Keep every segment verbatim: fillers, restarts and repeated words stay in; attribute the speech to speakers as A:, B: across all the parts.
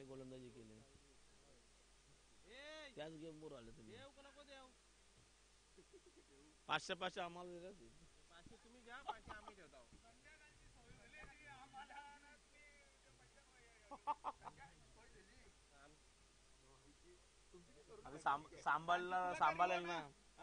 A: गोलंदाजी केली. त्याच गेम वर आले तुम्ही. पाचशे पाचशे आम्हाला दिले.
B: पाचशे तुम्ही घ्या, पाचशे आम्ही ठेवतो.
A: सांभाळला सांभाळेल ना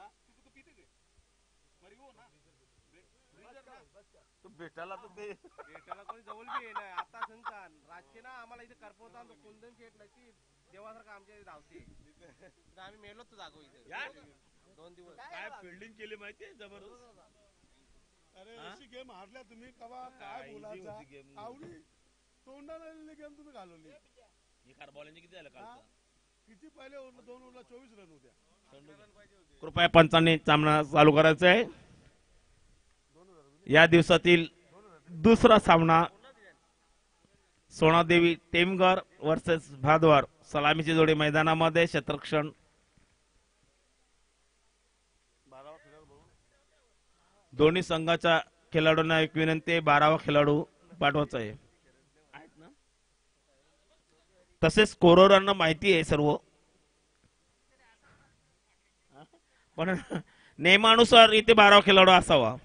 A: तू भेटायला तर ते
B: भेटायला कोणी जवळ बी येणार आता सांगता रातचे ना आम्हाला इथे करपवता कुंदन शेट नक्की देवासारखं आमच्या इथे धावते. आम्ही मेलो तर जागो इथे दोन दिवस.
A: काय फिल्डिंग केली माहितीये जबरदस्त.
C: अरे अशी गेम हारल्या तुम्ही कवा काय बोलायचा आवडी तोंडाला गेम तुम्ही घालवली.
A: एका बॉलिंग किती झालं काल?
C: किती पहिले ओव्हरला दोन ओव्हरला चोवीस रन होत्या.
A: कृपया पंचांनी सामना चालू करायचा आहे. या दिवसातील दुसरा सामना सोनादेवी टेमघर वर्सेस भादवाड. सलामीची जोडी मैदानामध्ये. क्षेत्ररक्षण दोन्ही संघाच्या खेळाडूंना एक विनंती, बारावा खेळाडू पाठवायचा आहे. तसेच स्कोररांना माहिती आहे सर्व, पण नियमानुसार इथे बारावा खेळाडू असावा.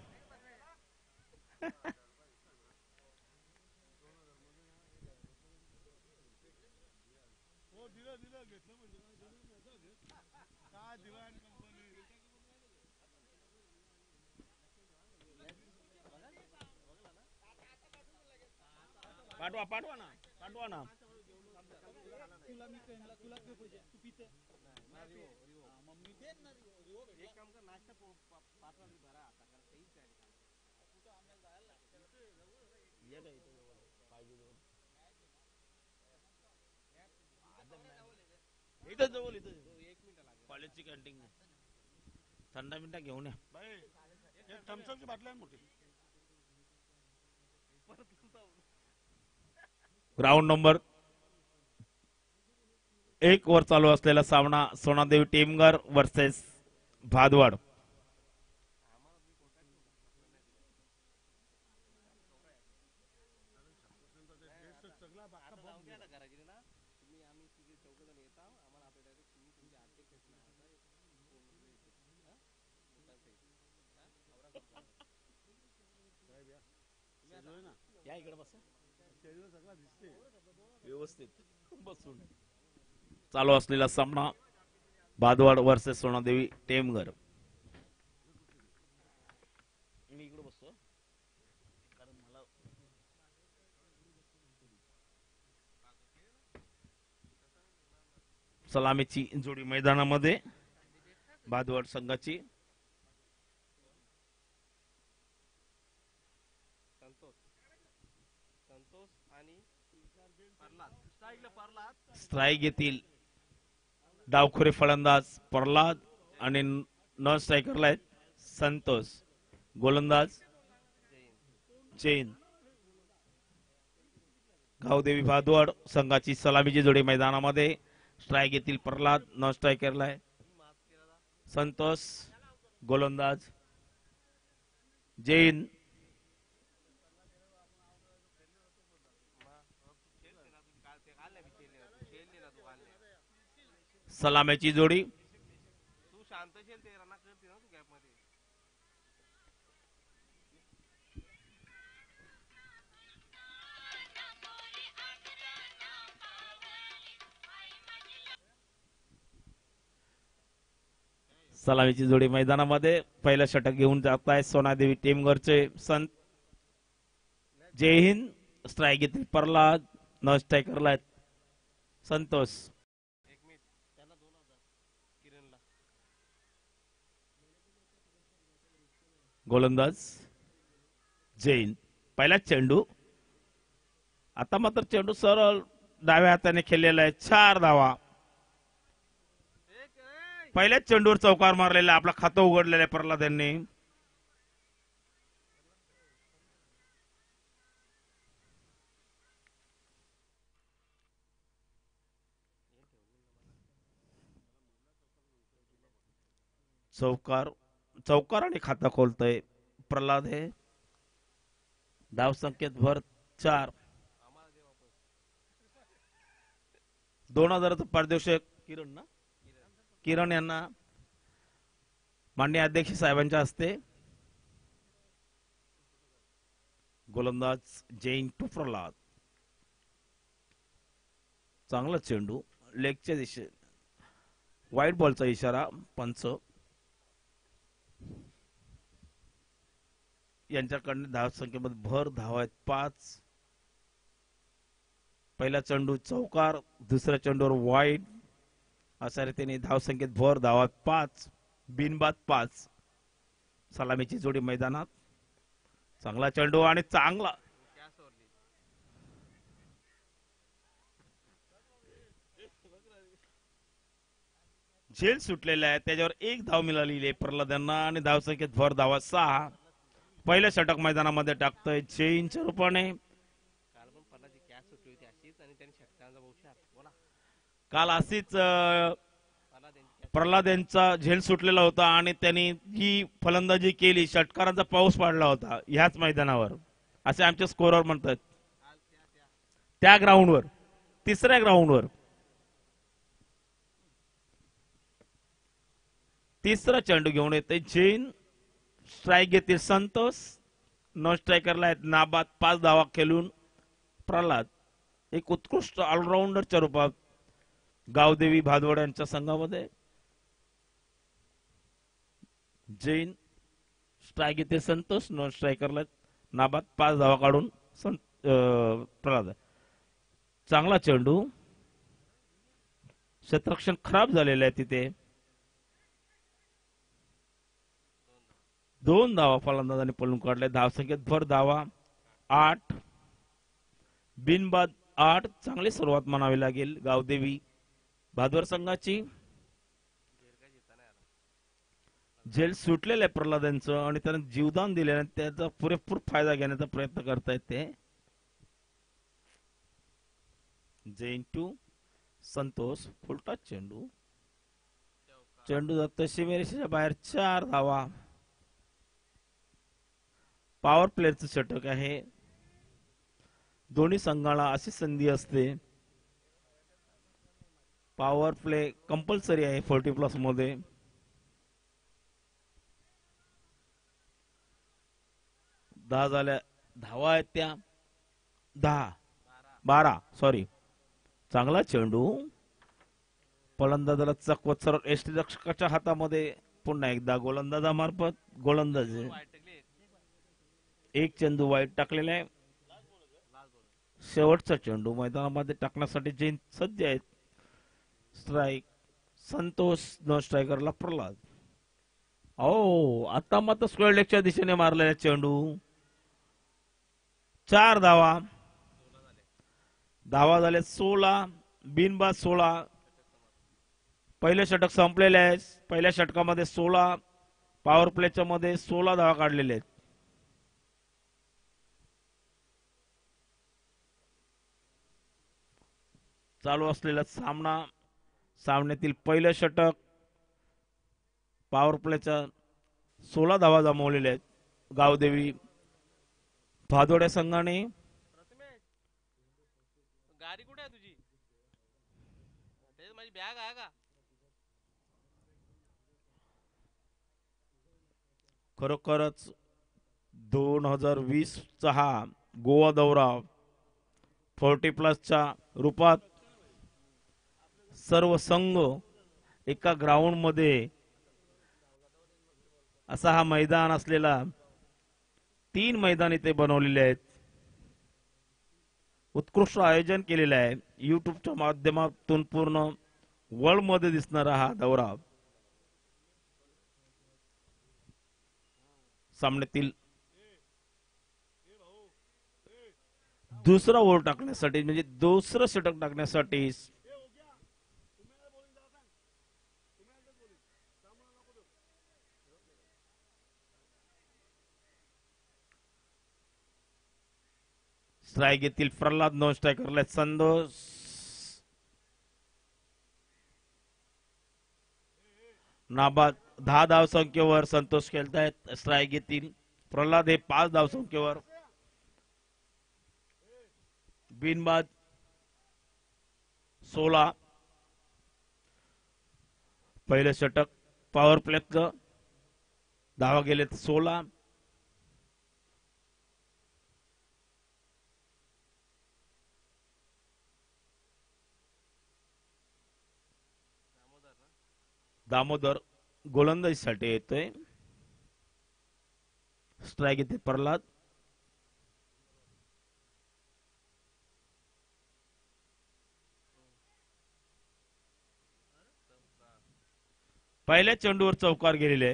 A: पाठवा पाठवा ना पाठवा ना. इथं जवळ इथं कॉलेजची कॅन्टीन थंडा मिनटा घेऊन या.
C: थम्सअपची बाटली मोठी.
A: ग्राउंड नंबर एक वर चालू असलेला सामना सोनादेवी टेमघर वर्सेस भादवाड. या इकडे बसा. व्यवस्थित बसून चालू असलेला सामना भादवाड वर्सेस सोनादेवी टेमघर. मी इकडे बसतो कारण मला सलामीची जोडी मैदानामध्ये भादवाड संघाची. स्ट्राईक येतील डावखुरे फलंदाज प्रल्हाद आणि नॉन स्ट्रायकरला आहेत संतोष. गोलंदाज जैन. गावदेवी भादवाड संघाची सलामीची जोडी मैदानामध्ये. स्ट्राईक येतील प्रल्हाद, नॉन स्ट्रायकरला आहे संतोष. गोलंदाज जैन. सलामीची जोडी
B: तू शांत शेल ते रना करते ना तू गॅप मध्ये.
A: सलामीची जोडी मैदानामध्ये. पहिलं षटक घेऊन जात आहे सोनादेवी टेमघरचे संत. जय हिंद. स्ट्राईक येतील प्रल्हाद, न स्ट्रायकरला आहेत संतोष. गोलंदाज जैन. पहिला चेंडू. आता मात्र चेंडू सरळ डाव्या हाताने खेळलेला आहे. चार धावा. पहिल्याच चेंडूवर चौकार मारलेला. आपला खातं उघडलेलं आहे प्रल्हाद यांनी. चौकार चौकार आणि खाता खोलतोय प्रल्हाद. हे धाव संख्येत भर चार. दोन हजाराचं पारितोषिक किरण ना किरण यांना माननीय अध्यक्ष साहेबांच्या हस्ते. गोलंदाज जैन टू प्रल्हाद. चांगला चेंडू लेगच्या दिशे व्हाईट बॉलचा इशारा. पंच यांच्याकडनं धाव संख्येमध्ये भर धाव आहेत पाच. पहिला चेंडू चौकार, दुसऱ्या चेंडूवर वाईट, अशा रीतीने धाव संख्येत भर धावा पाच, बिनबाद पाच. सलामीची जोडी मैदानात. चांगला चेंडू आणि चांगला झेल सुटलेला आहे. त्याच्यावर एक धाव मिळालेली आहे प्रल्हाद यांना आणि धाव संख्येत भर धावा सहा. पहिलं षटक मैदानामध्ये टाकतोय जैनच्या रूपाने.
B: काल पण पन्नाची कॅच सुटली होती अशीच आणि त्यांनी षटकांचा बहुशात बोला
A: काल अशीच अं, प्रल्हाद यांचा झेल सुटलेला होता आणि त्यांनी जी फलंदाजी केली, षटकारांचा पाऊस पडला होता ह्याच मैदानावर, असे आमचे स्कोरर म्हणतात. त्या ग्राउंडवर तिसऱ्या ग्राउंडवर तिसरा चेंडू घेऊन येते जैन. स्ट्राईक घेतील संतोष. नॉन स्ट्रायकरला आहेत नाबाद. पाच धावा खेळून प्रल्हाद एक उत्कृष्ट ऑलराऊंडरच्या रूपात गावदेवी भादवड यांच्या संघामध्ये. जैन स्ट्राईक घेते संतोष. नॉन स्ट्रायकरला नाबाद. पाच धावा काढून प्रल्हाद. चांगला चेंडू. क्षेत्ररक्षण खराब झालेलं आहे तिथे. दोन धावा फलंदाजांनी पळून काढले. धाव संख्येत भर धावा आठ, बिनबाद आठ. चांगली सुरुवात म्हणावी लागेल गावदेवी भादवर संघाची. झेल सुटलेलं आहे प्रल्हाद यांचं आणि त्यांना जीवदान दिले, त्याचा पुरेपूर फायदा घेण्याचा प्रयत्न करतायत ते. जैन टू संतोष. फुलटा चेंडू. चेंडू जातो सीमेरेषेच्या बाहेर. चार धावा. पॉवर प्लेअरचं षटक आहे. दोन्ही संघाला अशी संधी असते. पॉवर प्ले कंपल्सरी आहे फोर्टी प्लस मध्ये. दहा झाल्या धावा आहेत त्या. दहा बारा सॉरी. चांगला चेंडू. फलंदाजाला चकवत सरळ एष्टी रक्षकाच्या हातामध्ये. पुन्हा एकदा गोलंदाजामार्फत गोलंदाज. एक चेंडू वाईट टाकलेला आहे. शेवटचा चेंडू मैदानामध्ये टाकण्यासाठी जैन सज्ज आहेत. स्ट्राईक संतोष. न स्ट्रायकरला प्रल्हाद. ओ आता मात्र स्क्वेअर लेगच्या दिशेने मारलेला चेंडू. चार धावा. धावा झाले सोळा, बिनबाद सोळा. पहिले षटक संपलेले आहे. पहिल्या षटकामध्ये सोळा, पॉवर प्लेच्या मध्ये सोळा धावा काढलेले आहेत. चालू असलेला सामना. सामन्यातील पहिलं षटक. पॉवर प्लेच्या सोळा धावा जमवलेल्या आहेत गावदेवी भादोड्या संघाने.
B: गाडी कुठे आहे तुझी? माझी बॅग आहे का?
A: खरोखरच दोन हजार वीस चा हा गोवा दौरा फोर्टी प्लसच्या रूपात सर्व संघ एका ग्राउंड मध्ये असा हा मैदान असलेला तीन मैदान इथे बनवलेले आहेत. उत्कृष्ट आयोजन केलेलं आहे. युट्यूबच्या माध्यमातून पूर्ण वर्ल्ड मध्ये दिसणारा हा दौरा. सामन्यातील दुसरा ओव्हर टाकण्यासाठी म्हणजे दुसरं षटक टाकण्यासाठी स्ट्राईक येथील प्रल्हाद. नो स्ट्रायकरला संतोष. नाबाद. दहा धाव संख्येवर संतोष खेळतायत. स्ट्राईक येथील प्रल्हाद हे पाच धाव संख्येवर. बिनबाद सोळा. पहिलं षटक पॉवर प्लेचं धावा गेलेत सोळा. दामोदर गोलंदाजीसाठी येतोय. स्ट्राईक येते प्रल्हाद. पहिल्या चेंडूवर चौकार गेलेले.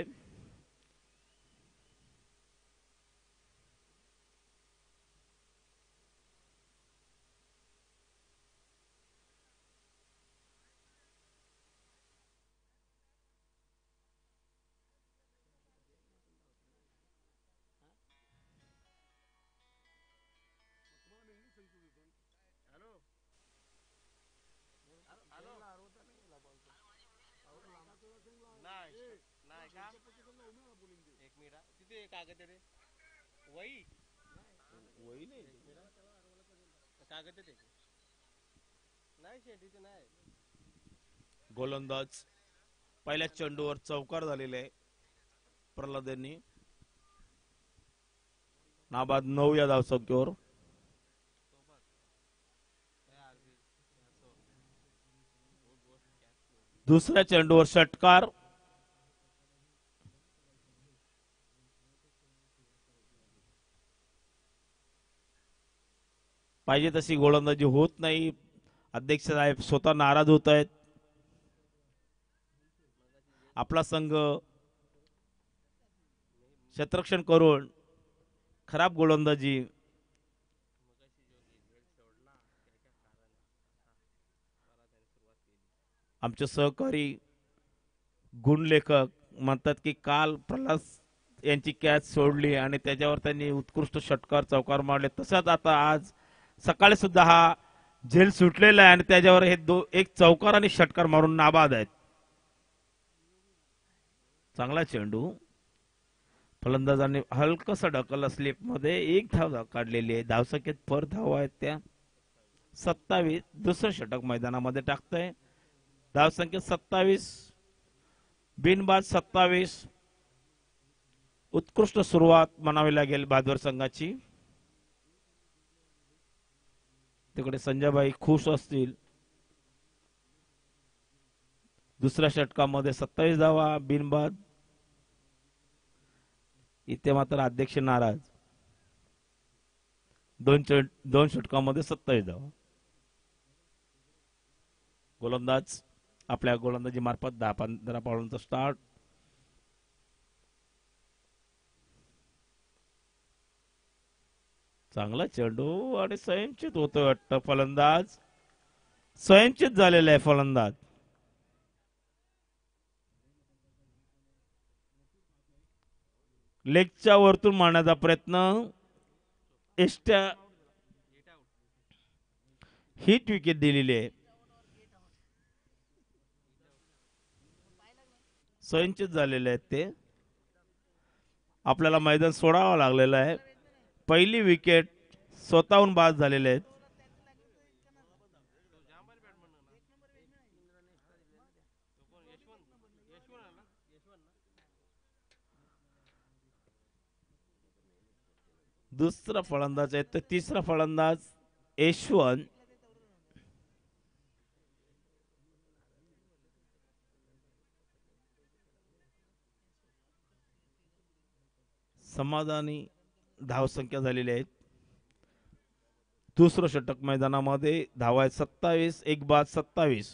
B: नाही नाही का एक मिनिट हा. तिथे कागद आहे रे वही वही नाही कागद आहे ते नाही शेतीचे नाही.
A: गोलंदाज पहिल्या चेंडूवर चौकार झालेले आहे प्रल्हाद यांनी. नाबाद नऊ या धावसंख्येवर. दुसऱ्या चेंडूवर षटकार. पाहिजे तशी गोलंदाजी होत नाही. अध्यक्ष साहेब स्वतः नाराज होत आहेत. आपला संघ क्षेत्ररक्षण करून खराब गोलंदाजी आमचे सहकारी गुणलेखक म्हणतात की काल प्रल्हाद यांची कॅच सोडली आणि त्याच्यावर त्यांनी उत्कृष्ट षटकार चौकार मारले. तसंच आता आज सकाळी सुद्धा हा झेल सुटलेला आहे आणि त्याच्यावर हे दो एक चौकार आणि षटकार मारून नाबाद आहेत. चांगला चेंडू. फलंदाजांनी हलकसा ढकल स्लिप मध्ये एक धाव काढलेली आहे. धावसंख्येत पर धावा आहेत त्या सत्तावीस. दुसरं षटक मैदानामध्ये टाकतंय. धावसंख्या सत्तावीस. बिनबाद सत्तावीस. उत्कृष्ट सुरुवात म्हणावी लागेल बहादूर संघाची. तिकडे संजयभाई खुश असतील. दुसऱ्या षटकामध्ये सत्तावीस धावा बिनबाद. इथे मात्र अध्यक्ष नाराज. दोन दोन षटकामध्ये सत्तावीस धावा. गोलंदाज आपल्या गोलंदाजी मार्फत दहा पंधरा पावलांचा स्टार्ट. चांगला चेंडू आणि संयमचित होतोय वाटतं फलंदाज. संयमचित झालेला आहे फलंदाज. लेगच्या वरतून मारण्याचा प्रयत्न. एस्ट्या हिट विकेट दिलेली आहे. संयमचित झालेले आहेत ते. आपल्याला मैदान सोडावं लागलेलं आहे. पहिली विकेट स्वतःहून बाद झालेले आहेत. दुसरा फलंदाज आहे तर तिसरा फलंदाज यशवंत. समाधानी धावसंख्या झालेली आहेत. दुसरं षटक मैदानामध्ये धावा आहेत सत्तावीस. एक बाद सत्तावीस.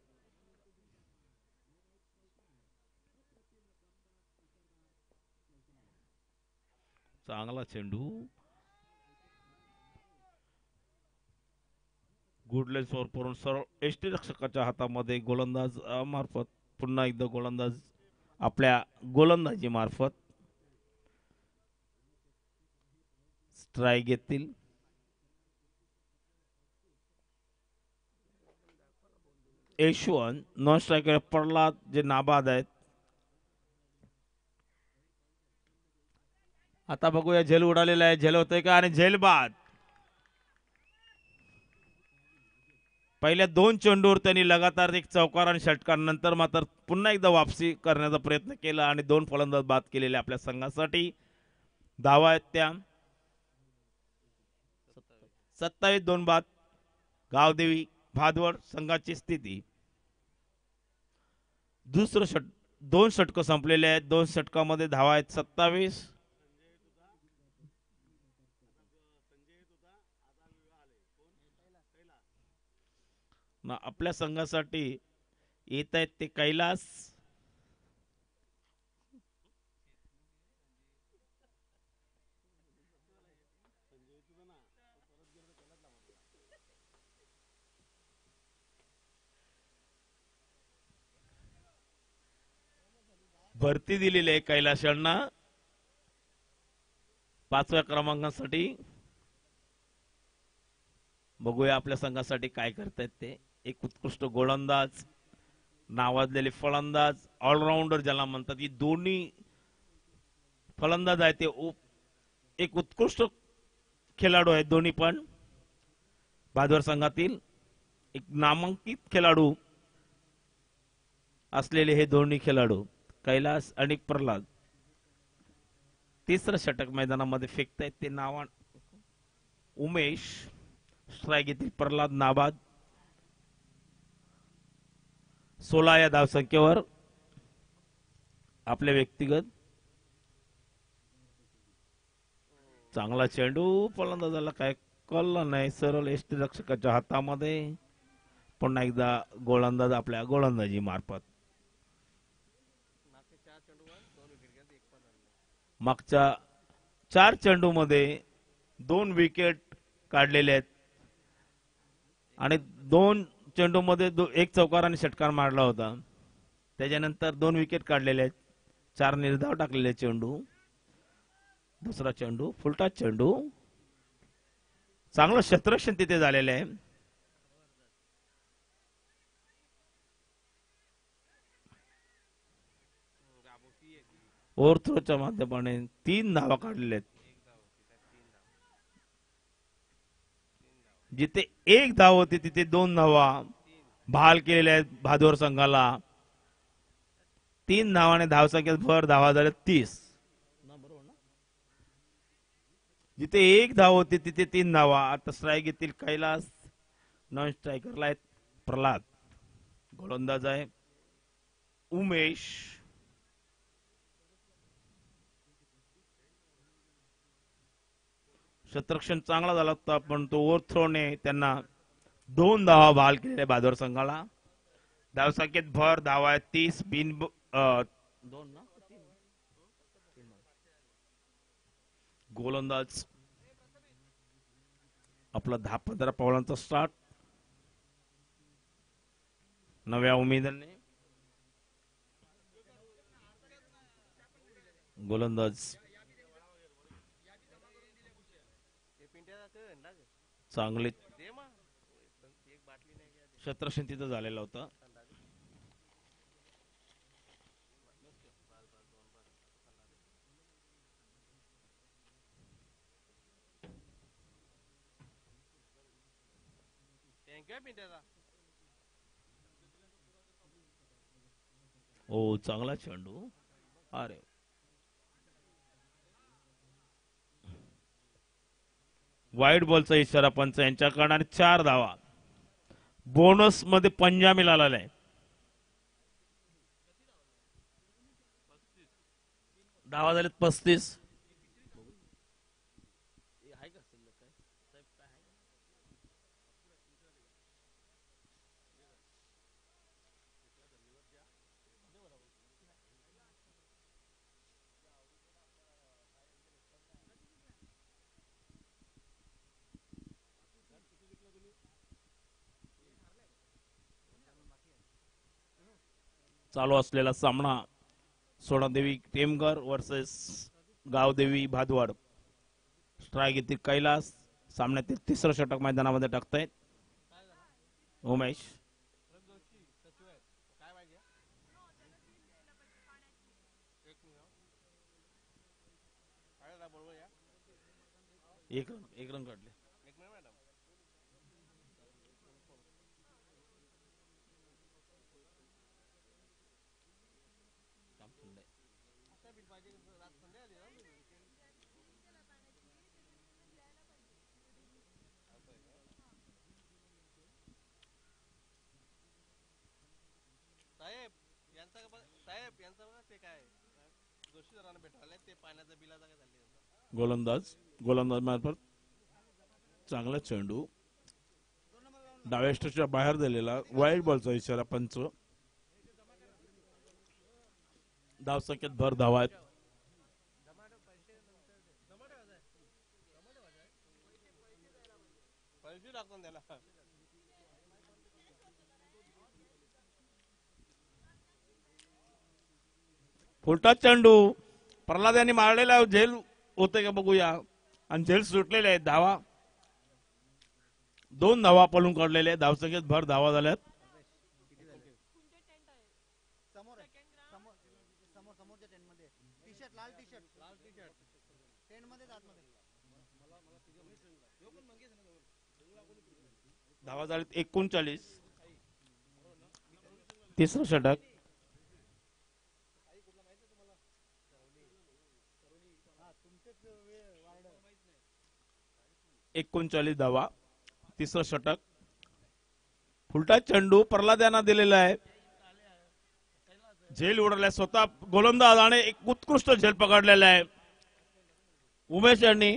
A: चांगला चेंडू. गुडले स्वर करून सरळ एष्टी रक्षकाच्या हातामध्ये गोलंदाज मार्फत पुन्हा एकदा गोलंदाज आपल्या गोलंदाजी मार्फत स्ट्राईक घेतील. यशवंत नॉन स्ट्रायकर प्रल्हाद जे नाबाद आहेत. आता बघूया झेल उडालेला आहे. झेल होतंय का आणि झेल बाद. पहिल्या दोन चेंडूवर त्यांनी लगातार एक चौकार आणि षटकार नंतर मात्र पुन्हा एकदा वापसी करण्याचा प्रयत्न केला आणि दोन फलंदाज बाद केलेले आपल्या संघासाठी. धावा आहेत त्या सत्तावीस दोन बाद. गावदेवी भादवड संघाची स्थिती. दुसरं षट दोन षटक संपलेले आहेत. दोन षटकामध्ये धावा आहेत सत्तावीस. आपल्या संघासाठी येत आहेत ते कैलास भरती दिलेली आहे कैलास यांना पाचव्या क्रमांकासाठी. बघूया आपल्या संघासाठी काय करतायत ते. एक उत्कृष्ट गोलंदाज, नावाजलेले फलंदाज, ऑलराऊंडर ज्याला म्हणतात. ही दोन्ही फलंदाज आहेत ते एक उत्कृष्ट खेळाडू आहेत दोन्ही पण. भादवर संघातील एक नामांकित खेळाडू असलेले हे दोन्ही खेळाडू कैलास आणि प्रल्हाद. तिसरं षटक मैदानामध्ये फेकतायत ते नावा उमेश. स्ट्राईक येथील प्रल्हाद नाबाद. सोळा या धावसंख्येवर आपल्या व्यक्तिगत. चांगला चेंडू फलंदाजाला काय कळलं नाही. सरळ एष्टी रक्षकाच्या हातामध्ये. पुन्हा एकदा गोलंदाज आपल्या गोलंदाजी मार्फत. मागच्या चार चेंडू मध्ये दोन विकेट काढलेले आहेत आणि दोन चेंडू मध्ये एक चौकार आणि षटकार मारला होता. त्याच्यानंतर दोन विकेट काढलेले आहेत. चार निर्धाव टाकलेले चेंडू. दुसरा चेंडू फुलटा चेंडू. चांगलं क्षेत्ररक्षण तिथे झालेलं आहे. ओव्हरथ्रोच्या माध्यमाने तीन धावा काढलेल्या आहेत. जिथे एक धाव होती तिथे दोन धावा बहाल केलेल्या आहेत भादवर संघाला. तीन धावाने धावसंख्येत भर. धावा झाल्या तीस. जिथे एक धाव होती तिथे तीन धावा. आता स्ट्राईक येतील कैलास. नॉन स्ट्रायकरला आहेत प्रल्हाद. गोलंदाज आहे उमेश. क्षेत्ररक्षण चांगला झाला होता पण तो ओव्हरथ्रोने त्यांना दोन धावा बहाल केलेल्या भादवर संघाला. धावसंख्येत भर. धावा आहे तीस. बिन दोन ना गोलंदाज आपला दहा पंधरा पावलांचा स्टार्ट नव्या उमेदने. गोलंदाज चांगले क्षेत्ररक्षण तिथं झालेला होता. ओ चांगला चेंडू. अरे वाईट बॉलचा इशारा पंच यांच्याकडे आणि चार धावा. बोनस मध्ये पंजा मिळालेला आहे. धावा झालेत पस्तीस. चालू असलेला सामना सोनादेवी टेमघर वर्सेस गावदेवी भादवाड. स्ट्राईक येथील कैलास. सामन्यातील तिसरं षटक मैदानामध्ये टाकतायत उमेश. एक रन एक रन काढले.
B: जोशी सरांना भेटायला ते पाण्याचा बिलाचा काय झाले
A: गोलंदाज गोलंदाज मार्फत चांगला चेंडू डाव्या स्टेजच्या बाहेर दिलेला वाईड बॉलचा इशारा पंच. धाव संख्येत भर धावा आहेत.
B: पैसे टाकतो त्याला
A: फुलटा चेंडू प्रल्हाद यांनी मारलेला झेल होते का बघूया. आणि झेल सुटलेले आहेत. धावा दोन धावा पळून काढलेले धाव संख्येत भर धावा झाल्यात.
D: समोर आहे. समोर समोर समोरच्या टेंट मध्ये टी शर्ट लाल टी शर्ट लाल टी शर्ट टेंट मध्ये आतमध्ये
A: धावा झाल्यात एकोणचाळीस. तिसरं षटक एकोणचाळीस धावा. तिसरं षटक फुलटा चेंडू प्रल्हाद यांना दिलेला आहे. झेल उडवलाय स्वतः गोलंदाज आणि एक उत्कृष्ट झेल पकडलेला आहे उमेश यांनी.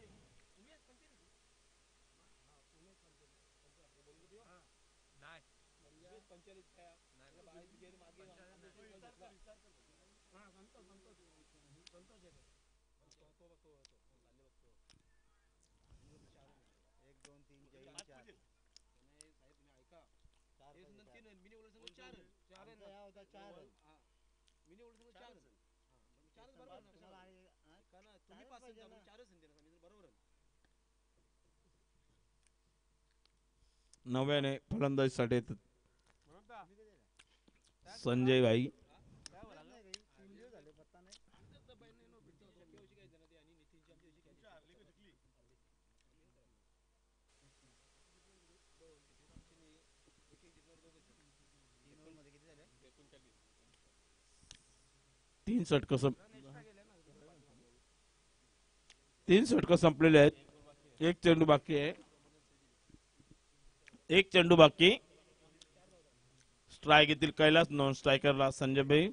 A: नव्याने फलंदाजीसाठी संजय भाई. तीन षटक तीन षटक संपलेले आहेत. एक चेंडू बाकी आहे. एक चेंडू बाकी. स्ट्राईक येथील कैलास नॉन स्ट्रायकरला संजय भाई.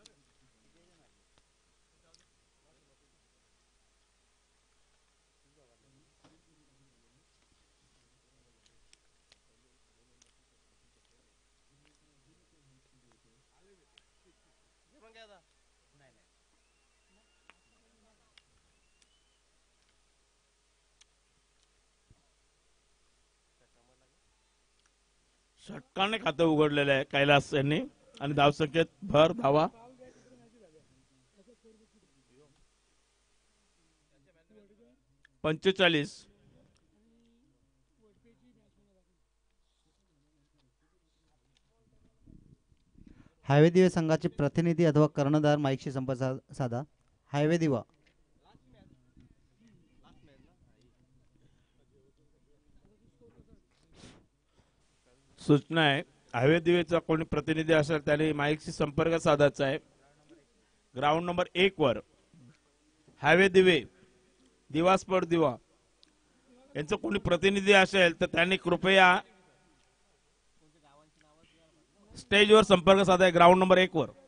A: षटकाने खातं उघडलेलं आहे कैलास यांनी आणि धावसंख्येत भर धावा. पंचेचाळीस.
D: हायवे दिवे संघाचे प्रतिनिधी अथवा कर्णधार माईकशी संपर्क सा- साधा. हायवे दिवा
A: सूचना आहे. हायवे दिवेचा कोणी प्रतिनिधी असेल त्याने माईकशी संपर्क साधायचा आहे. ग्राउंड नंबर एक वर हायवे दिवे दिवास्पड दिवा यांचं कोणी प्रतिनिधी असेल तर त्यांनी कृपया स्टेजवर संपर्क साधाय. ग्राउंड नंबर एक वर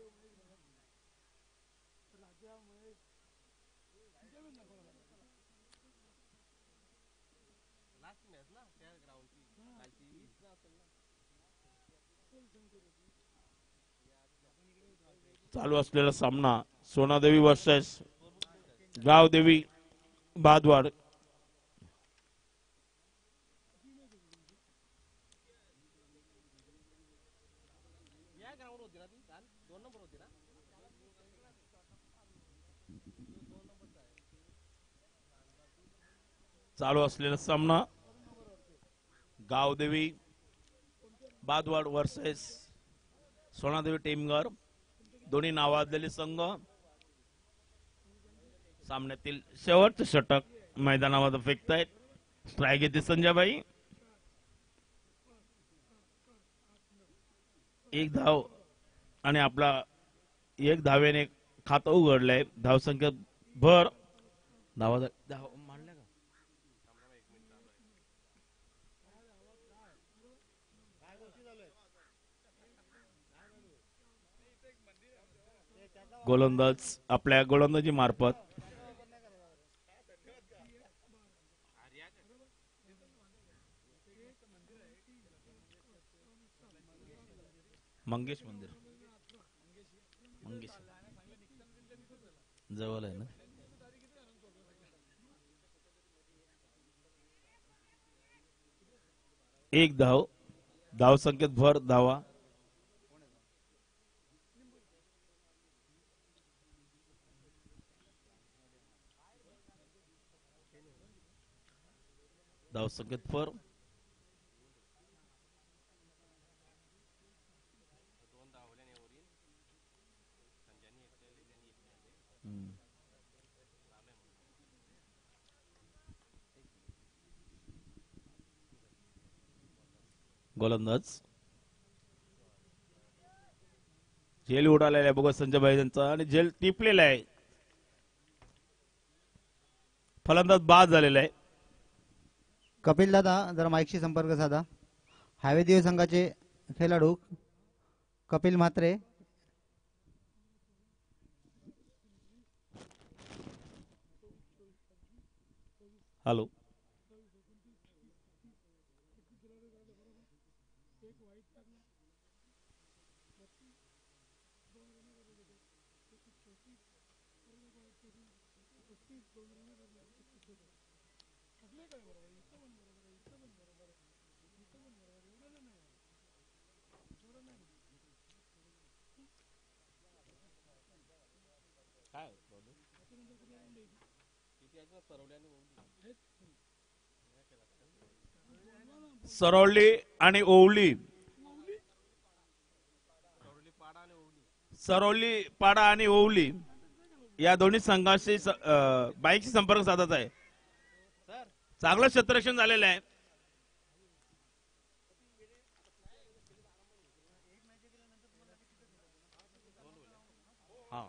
A: चालू असलेला सामना सोनादेवी वर्सेस गावदेवी भादवाड. चालू असलेला सामना गावदेवी भादवाड वर्सेस सोनादेवी टीमगर. दोन्ही नावाजलेले संघ. सामन्यातील शेवटचे षटक मैदानावर फेकतायत. स्ट्राईक येते संजयभाई. एक धाव आणि आपला एक धावेने खातं उघडलंय. धावसंख्या भर धावा धाव मांडल्या का गोलंदाज आपल्या गोलंदाजी मार्फत मंगेश मंदिर मंगेश जवळ आहे ना. एक धाव, धाव संख्येत भर धावा. धाव संख्येत भर. हम्म. गोलंदाज झेल उडालेला आहे बघा संजय भाई त्यांचा आणि झेल टिपलेला आहे. फलंदाज बाद झालेला आहे.
D: कपिल दादा जरा माईकशी संपर्क साधा. हायवे देव संघाचे खेळाडू कपिल म्हात्रे.
A: हॅलो. सरवली आणि ओवली. सरवली पाडा आणि ओवली या दोन्ही संघाशी बाईकशी संपर्क साधत आहे. चांगलं क्षेत्ररक्षण झालेलं आहे. हा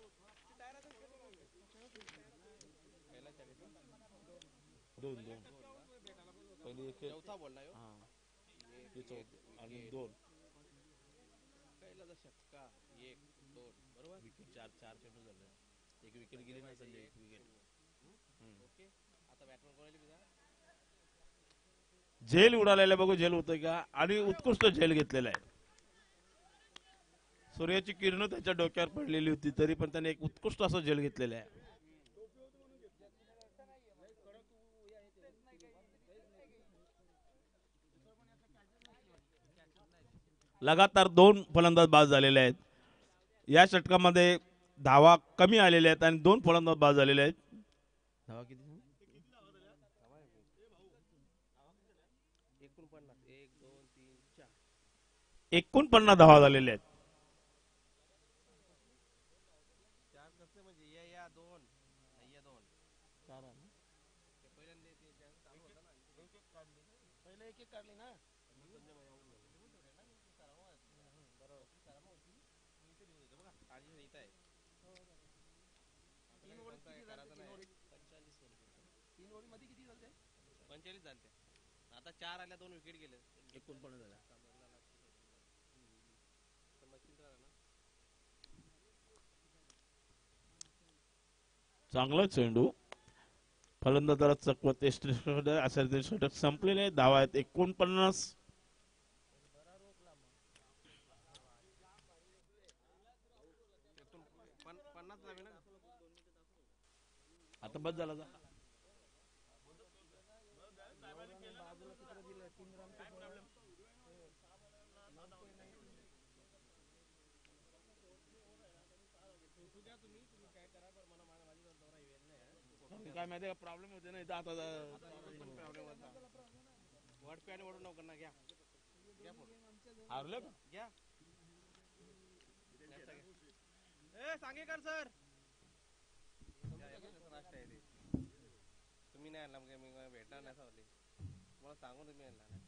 A: दोन दोन पहिले एक
B: चौथा बोलला ह्यो.
A: हा हे चौथं आणि दोन
B: पहिला षटका एक दोन बरोबर.
A: विकेट चार चार चेंडू झाले. एक विकेट गेली ना संजय. एक विकेट.
B: ओके आता बॅटमॅन कोणाला दिला.
A: झेल उडालेला बघू झेल होतोय का आणि उत्कृष्ट झेल घेतलेला आहे. सूर्याची किरण त्याच्या डोक्यावर पडलेली होती तरी पण त्याने एक उत्कृष्ट असं झेल घेतलेला आहे. लगातार दोन फलंदाज बाद झालेले आहेत. या षटकामध्ये धावा कमी आलेल्या आहेत आणि दोन फलंदाज बाद झालेले आहेत. धावा किती
B: एकोणपन्नास एक दोन तीन चार
A: एकोणपन्नास धावा झालेल्या आहेत.
B: चार कसं म्हणजे या या दोन या दोन
A: चार
B: पहिल्यांदा चालू होता ना. एक एक काढली पहिलं एक एक काढली ना. पंचेचाळीस झाले. आता चार आल्या दोन विकेट गेले.
A: एकोणपन्नास झाल्या. चांगला चेंडू फलंदाजाला चकवत असे षटक संपलेले. धावा आहेत एकोणपन्नास. आता बस झाला जा. काय माहिती का प्रॉब्लेम होते ना इथं. आता
B: प्रॉब्लेम होता. वॉट पॅड ओढून नको ना. घ्या घ्या
A: हारलं का
B: घ्या. ए सांगेकर सर तुम्ही नाही आणला मग मी भेटणार नाही सावली. मला सांगून तुम्ही आणला नाही.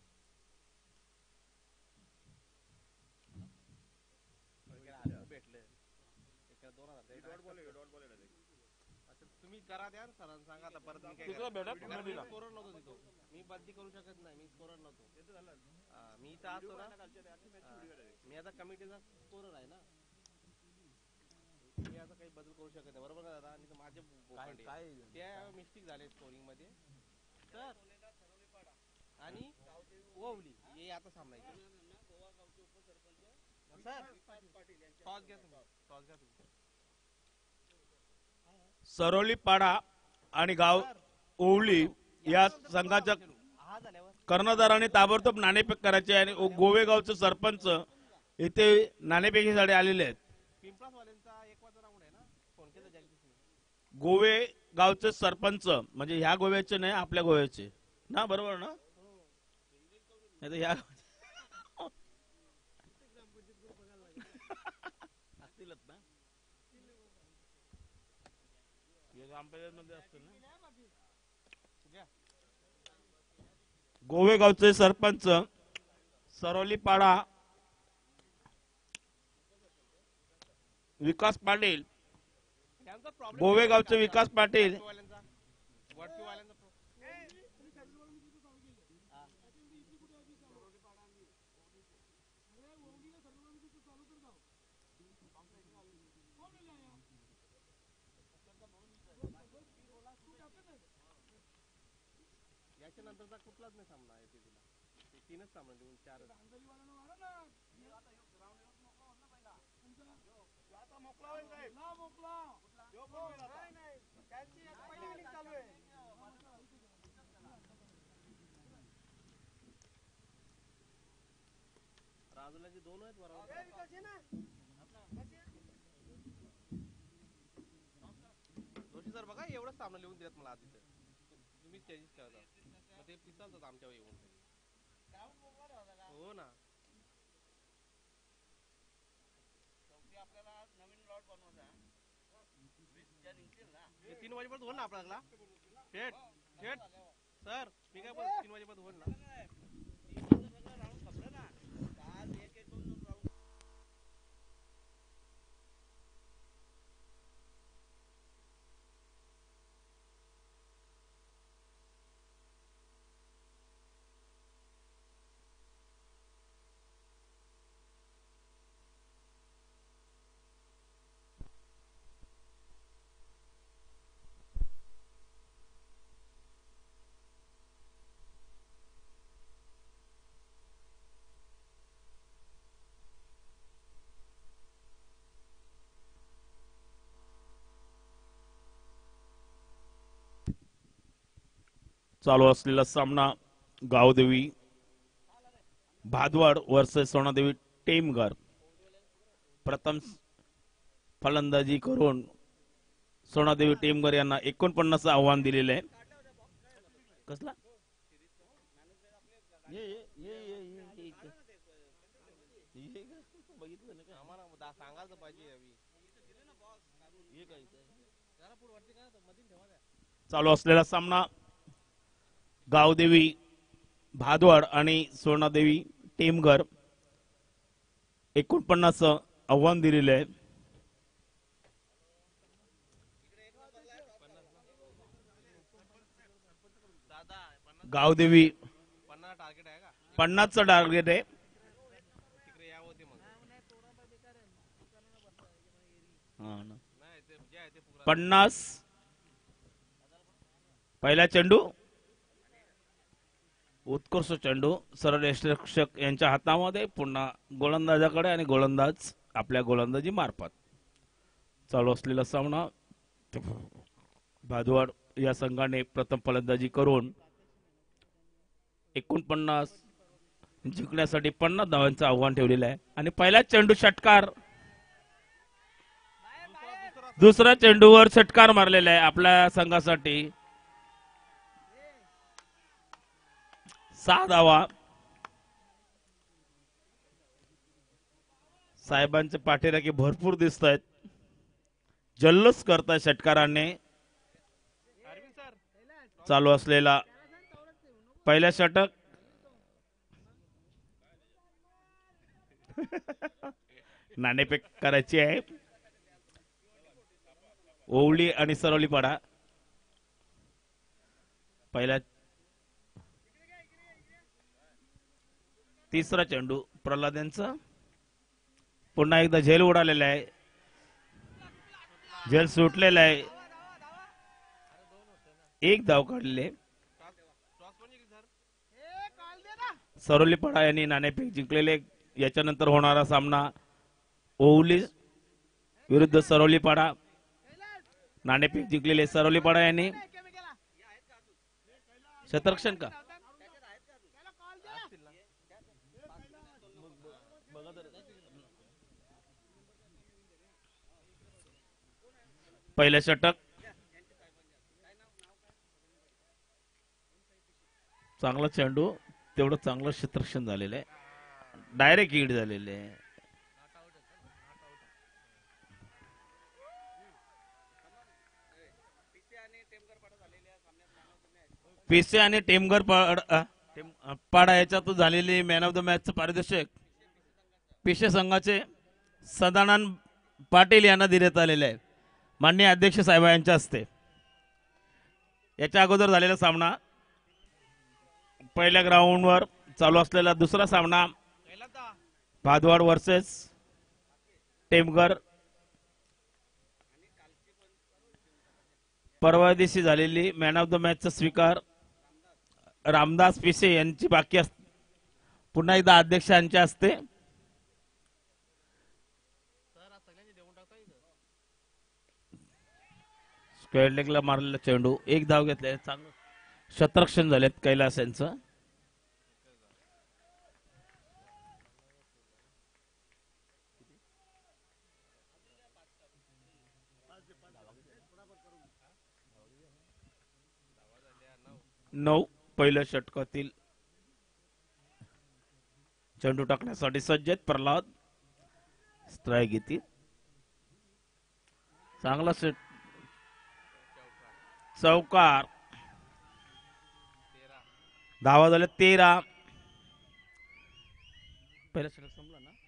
B: भेटलं एका दोन हजार तुम्ही करा द्या सरांना सांगा. आता परत मी काय स्कोरर नव्हतो तिथं. मी बदली करू शकत नाही. मी स्कोरर नव्हतो. मी इथं असतो ना. मी आता कमिटीचा स्कोरर आहे ना. मी आता काही बदल करू शकत नाही बरोबर का दादा आणि माझे बोकांडे त्या मिस्टेक झाले स्कोरिंग मध्ये तर आणि ओवली हे आता सामनायचे सर टॉस घ्या तुम्ही टॉस घ्या तुम्ही
A: सरोली पाडा आणि गाव ओवली या संघाच्या
B: हा झाल्यावर
A: कर्णधाराने ताबडतोब नाणेफेक करायचे आणि गोवेगावचे सरपंच इथे नाणेफेकीसाठी आलेले आहेत.
B: पिंपळास वाल्यांचा एक वाजता राऊंड आहे ना फोन केला जगदीशने
A: गोवे गावचे सरपंच म्हणजे ह्या गोव्याचे नाही आपल्या गोव्याचे ना बरोबर ना नाही तर ह्या असतीलच ना हे ग्रामपंचायतमध्ये असतील ना. गोवेगावचे सरपंच सरोली पाडा विकास पाटील
B: त्यांचा प्रॉब्लेम
A: गोवेगावचे विकास पाटील
B: वाल्यांचा वरती वाल्यांचा याच्या नंतरचा कुठलाच नाही सामना आहे ते तुला ते तीनच सामना देऊन चार राजुलाचे दोन आहेत बरोबर जोशी सर बघा एवढंच सामना लिहून दिलात मला आधी तर तुम्हीच चेंजेस करता मग ते पिसालतात आमच्यावर येऊन हो ना हे तीन वाजेपर्यंत होईल ना आपल्याला थेट थेट सर मी काय बोल तीन वाजेपर्यंत होईल ना
A: चालू असलेला सामना गावदेवी भादवाड वर्सेस सोनादेवी टेमघर. प्रथम फलंदाजी करून सोनादेवी टेमघर यांना एकोणपन्नास आव्हान दिलेले आहे. कसला ये ये ये ये ये इथं. ये का? बघितलं ना का?
B: आम्हाला दा- सांगायला तर पाहिजे यावी
A: ये का इथं?
B: जरा पुढे वरती काय मधील ठेवा द्या
A: चालू असलेला सामना गावदेवी भादवाड आणि सोनादेवी टेमघर एकोणपन्नास आव्हान दिलेले आहे.
B: दादा पन्नास
A: गावदेवी
B: पन्नास टार्गेट आहे का
A: पन्नासचं टार्गेट आहे.
B: तिकडे या होते मग
A: हा ना.
B: नाही ते जे आहे ते पुरा
A: पन्नास पहिला चेंडू उत्कृष्ट चेंडू सरळ यष्टिरक्षक यांच्या हातामध्ये पुन्हा गोलंदाजाकडे आणि गोलंदाज आपल्या गोलंदाजी मार्फत. चालू असलेला सामना भादवाड या संघाने प्रथम फलंदाजी करून एकोणपन्नास जिंकण्यासाठी पन्नास धावांचं आव्हान ठेवलेलं आहे आणि पहिला चेंडू षटकार दुसऱ्या चेंडूवर षटकार मारलेला आहे आपल्या संघासाठी. सहा धावा. साहेबांचे पाठीराखे भरपूर दिसत आहेत. जल्लोष करताय षटकाराने.
B: अरविंद सर
A: चालू असलेला पहिला षटक नाणेफेक करायची आहे. ओवली आणि सरोली पाडा. पहिला तिसरा चेंडू प्रल्हाद यांचा पुन्हा एकदा झेल उडालेला आहे. झेल सुटलेला आहे. एक धाव काढले. सरोलीपाडा यांनी नाणेफेक जिंकलेले. याच्यानंतर होणारा सामना ओवली विरुद्ध सरोलीपाडा. नाणेफेक जिंकलेले सरोलीपाडा यांनी. शतरक्षण का पहिलं षटक चांगला चेंडू तेवढं चांगलं क्षेत्ररक्षण झालेलं आहे. डायरेक्ट हिट झालेले आहे. पिसे आणि टेमघर पाडा पाडा याच्यातून झालेली मॅन ऑफ द मॅचचं पारितोषिक पिसे संघाचे सदानंद पाटील यांना देण्यात आलेले आहे माननीय अध्यक्ष साहेब यांच्या हस्ते. याच्या अगोदर झालेला सामना पहिल्या ग्राउंडवर चालू असलेला दुसरा सामना भादवाड वर्सेस टेमघर. परवा दिवशी झालेली मॅन ऑफ द मॅचचा स्वीकार रामदास पिसे यांची बाकी असते. पुन्हा एकदा अध्यक्षांच्या हस्ते. स्क्वेअर लेगला मारलेला चेंडू एक धाव घेतले. चांगलं शतरक्षण झालेत कैलास यांचं. नऊ पहिल्या षटकातील चेंडू टाकण्यासाठी सज्ज आहेत प्रल्हाद. स्ट्राईक घेतील. चांगला सेट चौकार. धावा झाल्या तेरा. पहिला षटक संपला ना.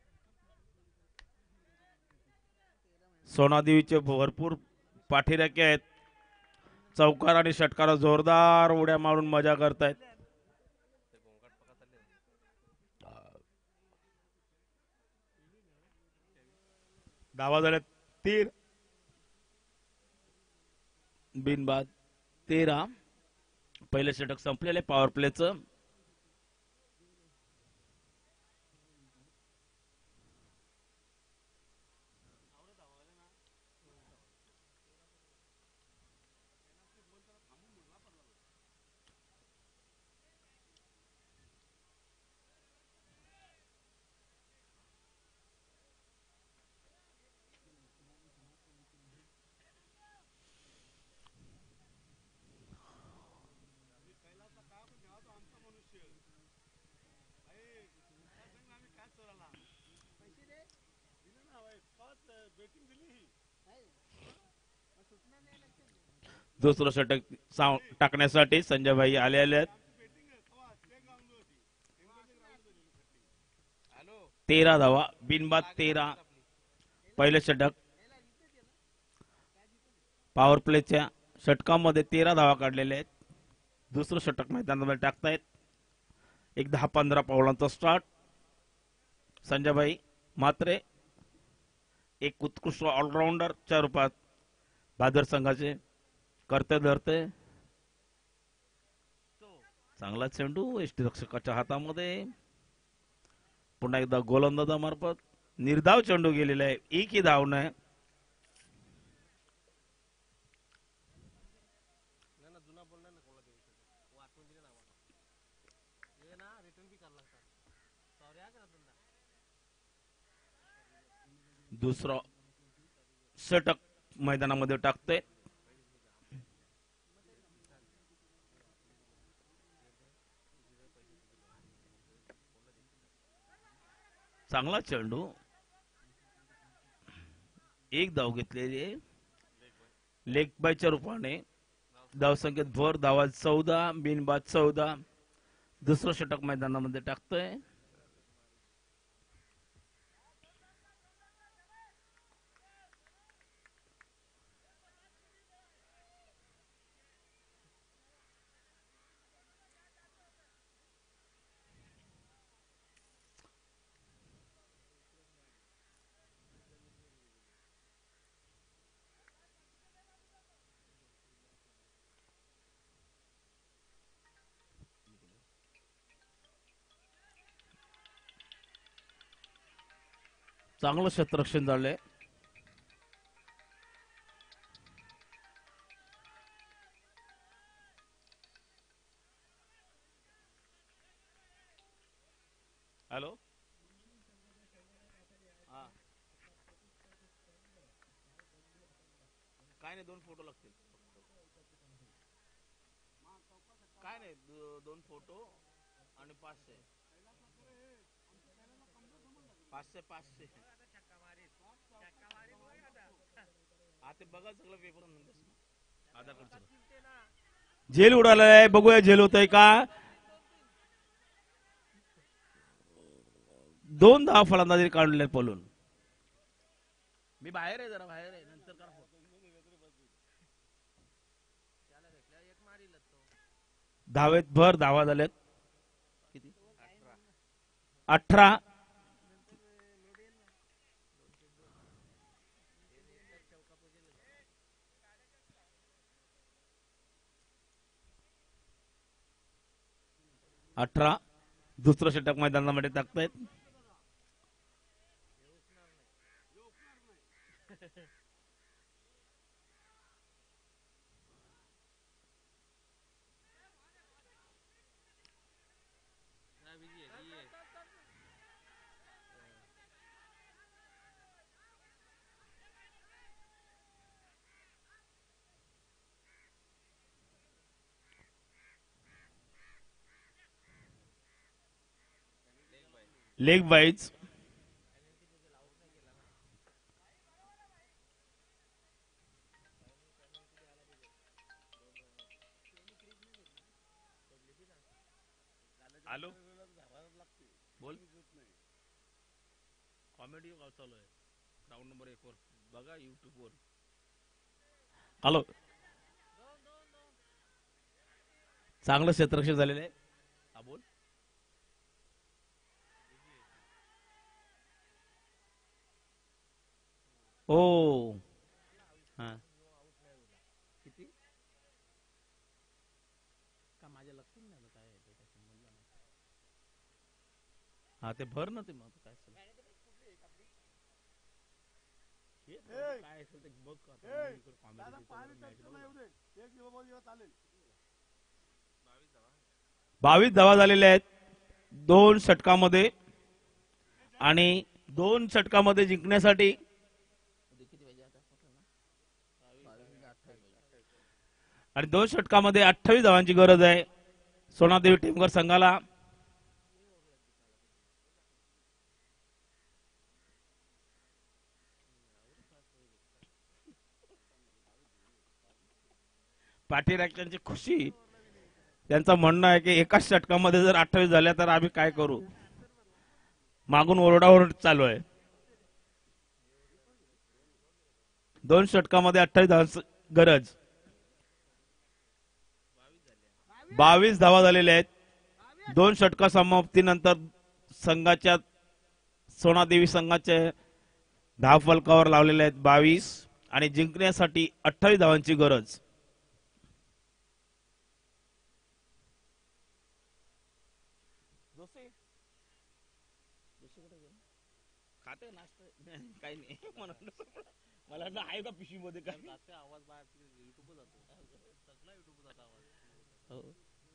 A: सोनादेवीचे भरपूर पाठीराखे आहेत. चौकार आणि षटकारा जोरदार उड्या मारून मजा करतायत. धावा झाल्या तीन. बिनबाद तेरा. पहिलं षटक संपलेले पॉवर प्लेचं. दुसरं षटक टाकण्यासाठी संजय भाई आले आले आहेत. तेरा धावा बिनबाद तेरा. पहिलं षटक पॉवर प्लेच्या षटकामध्ये तेरा धावा काढलेल्या आहेत. दुसरं षटक मैदानामध्ये टाकतायत. एक दहा पंधरा पावलांचा स्टार्ट. संजय भाई मात्रे एक उत्कृष्ट ऑलराऊंडरच्या रूपात भादर संघाचे करते धरते. चांगला चेंडू एष्टी रक्षकाच्या हातामध्ये. पुन्हा एकदा गोलंदाजामार्फत निर्धाव चेंडू गेलेला आहे. एकही धाव नाही. दुसरा षटक मैदानामध्ये टाकते. चांगला चेंडू. एक धाव घेतलेली आहे लेग बायच्या रूपाने. धावसंख्येत भर. धावा चौदा बिनबाद चौदा. दुसरं षटक मैदानामध्ये टाकतोय. चांगलं क्षेत्ररक्षण झालंय. हॅलो हा काय नाही, दोन फोटो लागतील. काय नाही, दो- दोन फोटो आणि पाचशे पाचशे पाचशे हा ते बघा सगळं पेपर आधार कार्ड झेल उडालाय. बघूया झेल होतय का. दोन दहा फलंदाजी काढले पळून. मी बाहेर आहे, जरा बाहेर आहे, नंतर करा फोन. धावेत भर धावा झाल्यात किती अठरा. अठरा दुसरं षटक मैदानामध्ये टाकतायत. लेग वाईज हॅलो बोल. कॉमेडी चालू आहे राऊंड नंबर एक वर बघा युट्यूब वर. हॅलो चांगलं क्षेत्ररक्षण झालेलं आहे. हा बोल. ओ हा किती का माझ्या लक्षात नाही आलं काय आहे ते, काय समजलं नाही. हा ते भर ना ते मग काय असेल. हे काय असेल ते बघ का आता. मी इकडे comedy ची
C: पाणी
A: match
C: टचकन
A: बघू.
C: येऊ दे. एक दिवस दिवस चालेल.
A: बावीस धावा झालेल्या आहेत दोन षटकामध्ये. आणि दोन षटकामध्ये जिंकण्यासाठी आणि दोन षटकामध्ये अठ्ठावीस धावांची गरज आहे सोनादेवी टीमगर संघाला. पाठीराख्यांची खुशी, त्यांचं म्हणणं आहे की एकाच षटकामध्ये जर अठ्ठावीस झाल्या तर आम्ही काय करू. मागून ओरडाओरड चालू आहे. दोन षटकामध्ये अठ्ठावीस धावांची गरज. बावीस धावा झालेल्या आहेत. दोन षटका समाप्तीनंतर संघाच्या सोनादेवी संघाचे धाव फलकावर लावलेले आहेत बावीस आणि जिंकण्यासाठी अठ्ठावीस धावांची गरज. खाते नाश्ता काही नाही मला ना आहे का पिशवी मध्ये काय आवाज बाहेर युट्यूब जातो सगळा युट्यूब जातो आवाज.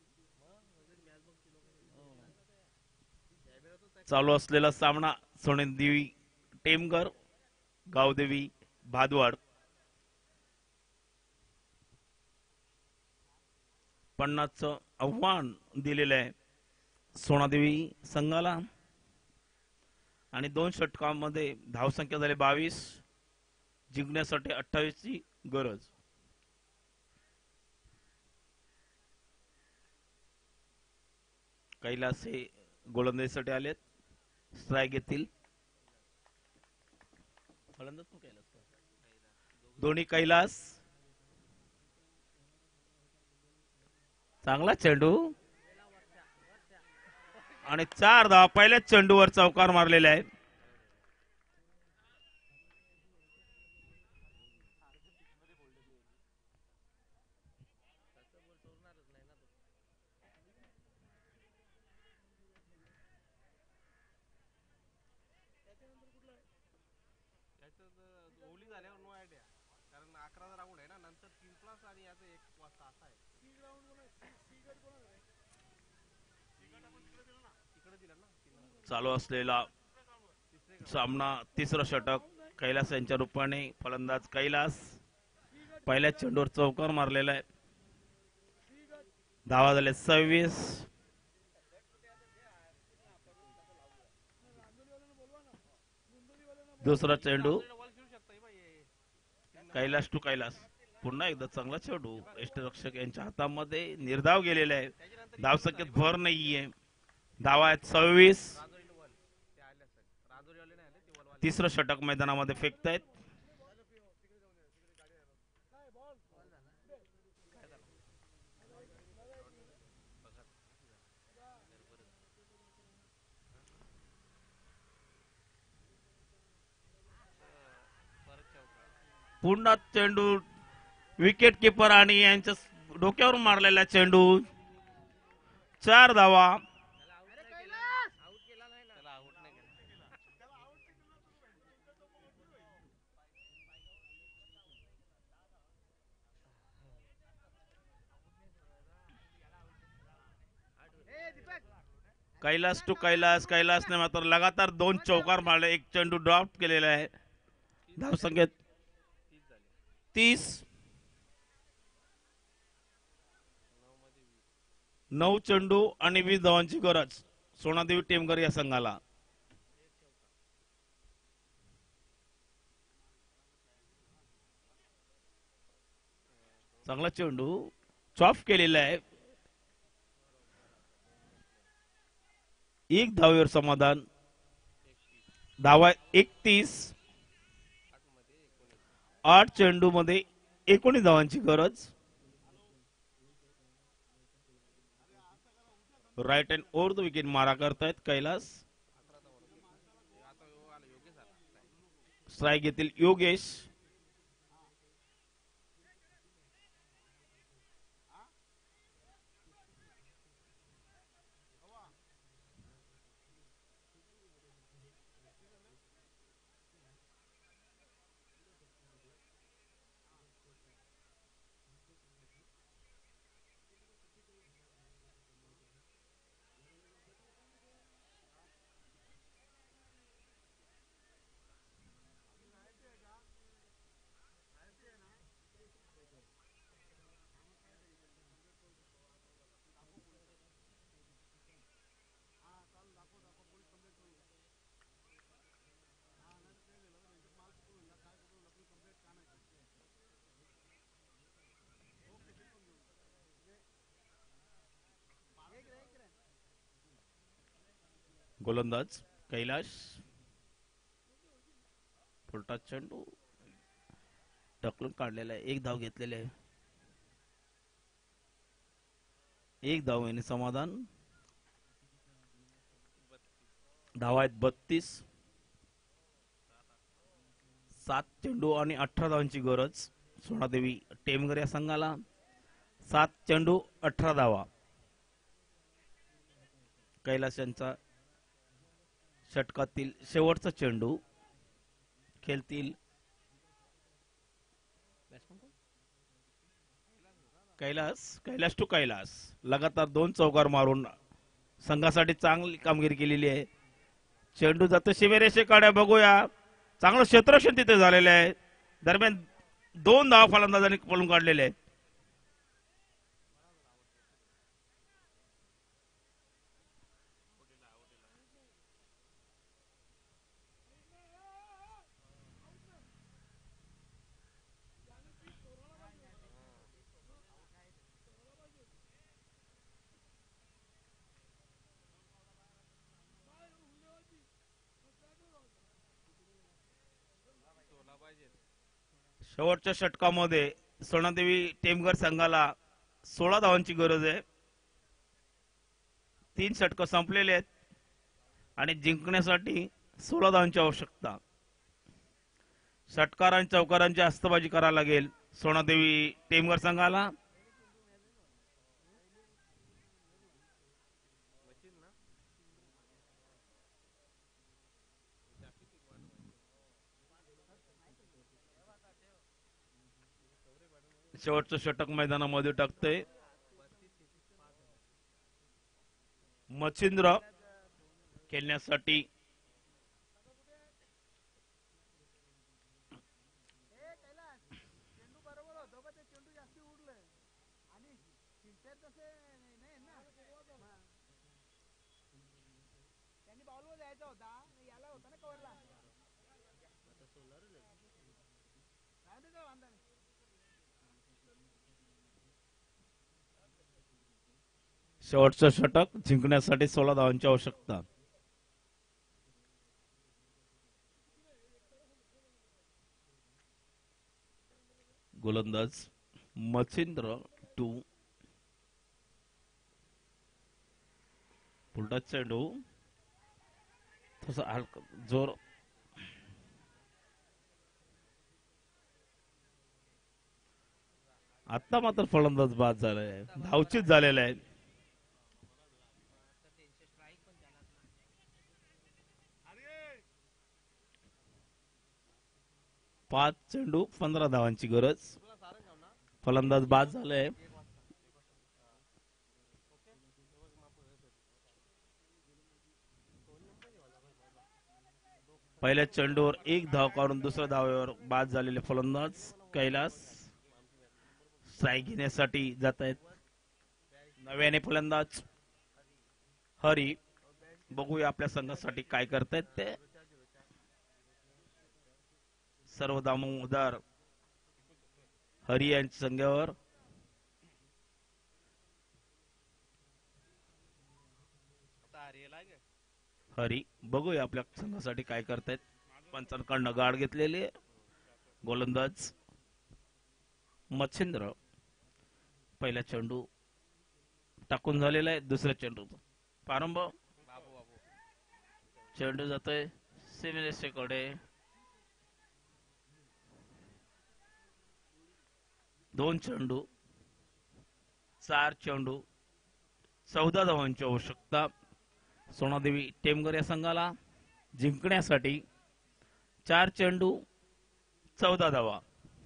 A: चालू असलेला सामना सोनेदेवी टेमगर गावदेवी भादवाड. पन्नासचं आव्हान दिलेलं आहे सोनादेवी संघाला आणि दोन षटकांमध्ये धावसंख्या झाली बावीस, जिंकण्यासाठी अठ्ठावीस ची गरज. कैलास हे गोलंदाजीसाठी आलेत. स्ट्राईक घेतील. फलंदाज पण कैलास दोन्ही कैलास. चांगला चेंडू आणि चार धावा पहिल्याच चेंडूवर चौकार मारलेला आहे.
B: ओली झाल्यावर नो आयडिया, कारण अकराचा राऊंड आहे ना, नंतर तीन प्लस आणि याचं एक वाजता असा आहे. तिकडे दिला ना तीन.
A: चालू असलेला सामना तिसरं षटक कैलास यांच्या रूपाने. फलंदाज कैलास पहिल्या चेंडूवर चौकार मारलेला आहे. धावा झाले सव्वीस. दुसरा चेंडू
B: बॉल खेळू शकता हे बाई हे.
A: कैलास टू कैलास. पुन्हा एकदा चांगला चेंडू यष्टीरक्षक यांच्या हातामध्ये. निर्धाव गेलेला आहे. धावसंख्येत भर नाहीये. धावा आहेत सव्वीस.
B: राजोरीला वन ते आले असतात, राजोरीवाले नाही आले, ते वनवाले.
A: तिसरं षटक मैदानामध्ये फेकतायत. पुन्हा चेंडू विकेट किपर आणि यांच्या डोक्यावर मारलेला चेंडू. चार धावा.
B: त्याला आउट केला नाही ना, त्याला आउट नाही केला.
A: कैलास टू कैलास. कैलासने मात्र लगातार दोन चौकार मारले. एक चेंडू ड्रॉप केलेला आहे. धावसंख्येत तीस. नऊ चेंडू आणि वीस धावांची गरज सोनादेवी टेमघर या संघाला. चांगला चेंडू चॉप केलेला आहे. एक धावेवर समाधान. धावा एकतीस. आठ चेंडू मध्ये एकोणीस धावांची गरज. Right and over the wicket मारा करतायत कैलास. स्ट्राईक घेतील योगेश. गोलंदाज कैलास. फुलटा चेंडू ढकलून काढलेला आहे. एक धाव घेतलेले आहे. एक धाव येणे समाधान. धावा आहेत बत्तीस. सात चेंडू आणि अठरा धावांची गरज सोनादेवी टेमघर या संघाला. सात चेंडू अठरा धावा. कैलास यांचा षटकातील शेवटचा चेंडू खेळतील कैलास. कैलास टू कैलास. लगातार दोन चौकार मारून संघासाठी चांगली कामगिरी केलेली आहे. चेंडू जातो शिवेरेषेकडे. बघूया चांगलं क्षेत्ररक्षण तिथे झालेलं आहे. दरम्यान दोन धावा फलंदाजांनी पळून काढलेले आहेत. शेवटच्या षटकामध्ये सोनादेवी टेमघर संघाला सोळा धावांची गरज आहे. तीन षटक संपलेले आहेत आणि जिंकण्यासाठी सोळा धावांची आवश्यकता. षटकार आणि चौकारांची हस्तबाजी करावी लागेल सोनादेवी टेमघर संघाला. शेवटचं षटक मैदानामध्ये टाकतोय मच्छिंद्र खेळण्यासाठी शेवटचं षटक जिंकण्यासाठी सोळा धावांची आवश्यकता. गोलंदाज मच्छिंद्र टू पुलटा चेंडू तसा जोर आता मात्र फलंदाज बाद झालाय, धावचीत झालेला आहे. पाच चेंडू पंधरा धावांची गरज. फलंदाज बाद झालाय. पहिल्या चेंडूवर एक धाव काढून दुसऱ्या धावेवर बाद झालेले फलंदाज कैलास स्ट्राईक घेण्यासाठी जात आहेत. नव्याने फलंदाज हरी, बघूया आपल्या संघासाठी काय करतायत ते. सर्व दामोदर हरी यांच्या संघावर हरी, बघूया आपल्या संघासाठी काय करतायत. पंचांकडनं गाड घेतलेले गोलंदाज मच्छिंद्र. पहिला चेंडू टाकून झालेला आहे. दुसऱ्या चेंडू प्रारंभ. चेंडू जातोय सीमेरेषेकडे. दोन चेंडू चार चेंडू चौदा धावांची आवश्यकता सोनादेवी टेमगर या संघाला जिंकण्यासाठी. चार चेंडू चौदा धावा.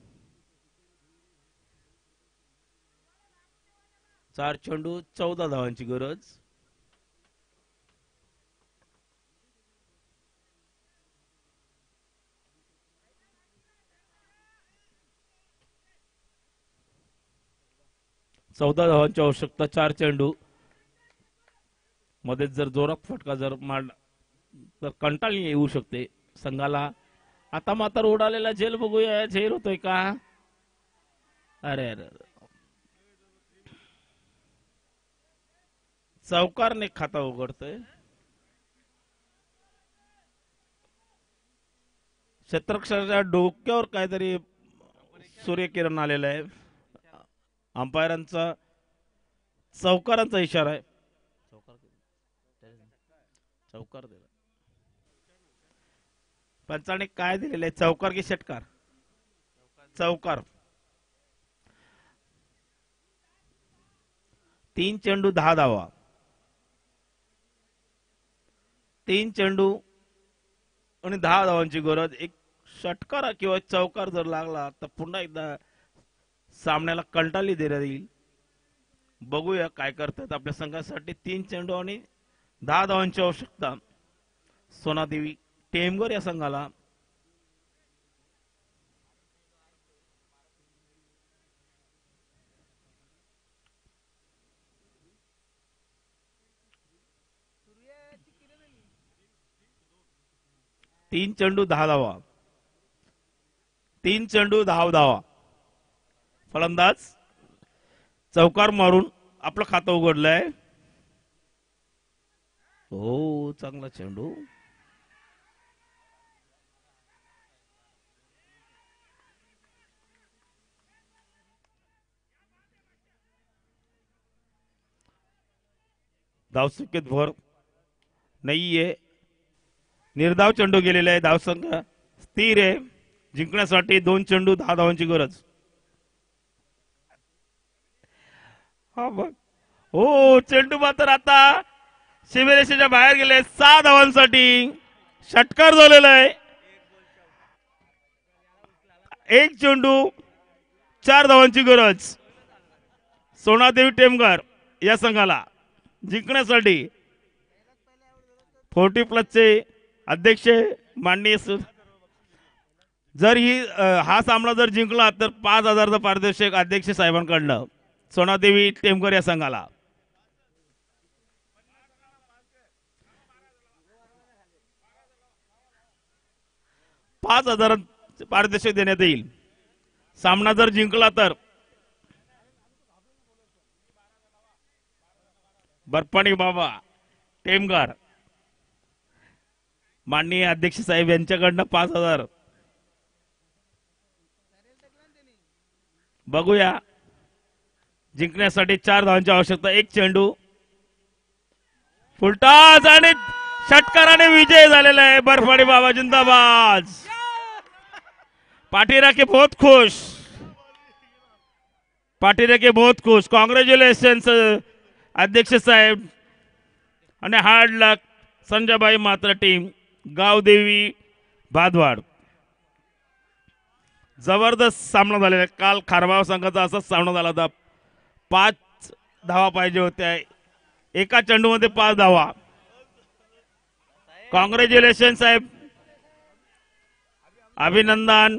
A: चार चेंडू चौदा धावांची गरज. चौदा धावांची आवश्यकता. चार चेंडू मध्ये जर जोरात फटका जर मार तर कंटाळी येऊ शकते संघाला. आता मात्र उडालेला झेल बघूया, झेल होतोय का. अरे अरे चौकारने खाता उघडतोय. क्षेत्ररक्षकाच्या डोक्यावर काहीतरी सूर्यकिरण आलेला आहे. अंपायरांचा चौकारांचा इशारा आहे. चौकार दिला. पंचाने काय दिलेलं आहे, चौकार की षटकार. चौकार. तीन चेंडू दहा धावा. तीन चेंडू आणि दहा धावांची गरज. एक षटकार किंवा चौकार जर लागला तर पुन्हा एकदा सामन्याला कंटाळी देण्यात येईल. बघूया काय करतात आपल्या संघासाठी. तीन चेंडू आणि दहा धावांची आवश्यकता सोनादेवी टेमगर या संघाला. तीन चेंडू दहा धावा. तीन चेंडू दहा धावा. फलंदाज चौकार मारून आपलं खातं उघडलंय. हो, चांगला चेंडू. धावसंख्येत भर नाहीये. निर्धाव चेंडू गेलेला आहे. धावसंख्या स्थिर आहे. जिंकण्यासाठी दोन चेंडू दहा धावांची गरज. हा बघ. हो, चेंडू मात्र आता सीमेरेषेच्या बाहेर गेले. सहा धावांसाठी षटकार झालेला आहे. एक चेंडू चार धावांची गरज सोनादेवी टेमघर या संघाला जिंकण्यासाठी. फोर्टी प्लसचे अध्यक्ष माननीय सु- जर ही अ, हा सामना जर जिंकला तर पाच हजारचं पारितोषिक अध्यक्ष साहेबांकडनं सोनादेवी टेमघर या संघाला. पाच हजार पारितोषिक देण्यात येईल सामना जर जिंकला तर. बर्फानी बाबा टेमघर माननीय अध्यक्ष साहेब यांच्याकडनं पाच हजार. बघूया जिंकण्यासाठी चार धावांची आवश्यकता. एक चेंडू फुलटास आणि षटकाराने विजय झालेला आहे. बर्फानी बाबा जिंदाबाद. पाटीरा के बहुत खुश, पाटीरा के बहुत खुश. कॉंग्रॅच्युलेशन अध्यक्ष साहेब आणि हार्ड लक संजयबाई मात्र टीम गावदेवी भादवाड. जबरदस्त सामना झालेला. काल खारबाव संघाचा असाच सामना झाला होता. पाच धावा पाहिजे होत्या, एका चेंडूमध्ये पाच धावा. कॉंग्रॅच्युलेशन साहेब, अभिनंदन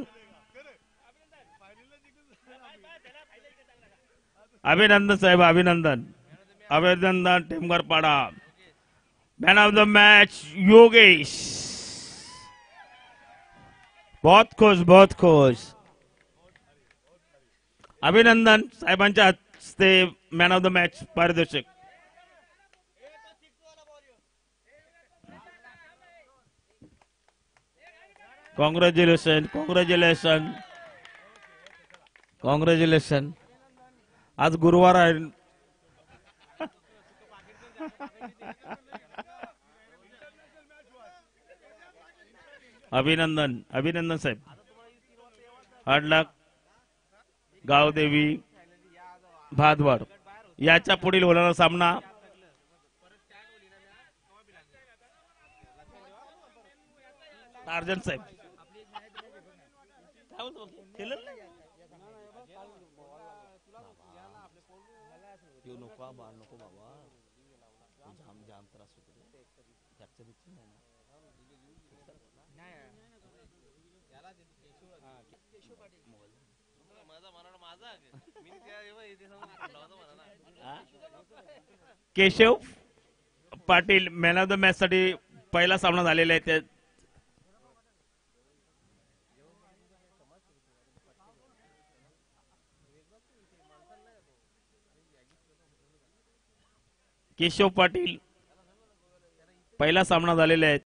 A: अभिनंदन साहेब, अभिनंदन अभिनंदन. Temghar Pada. Man of the match Yogesh. बहुत खुश, बहुत खुश. अभिनंदन साहेबांच्या हस्ते मॅन ऑफ द मॅच पारितोषिक. Congratulations, congratulations, congratulations. आज गुरुवार आहे. अभिनंदन, अभिनंदन साहेब. हार्ड लक गावदेवी भादवाड. याच्या पुढील होणारा सामना टार्जन साहेब. Keshav Patil man of the match साठी पहिला सामना झालेला आहे. केशव पाटील पहिला सामना झालेला आहे.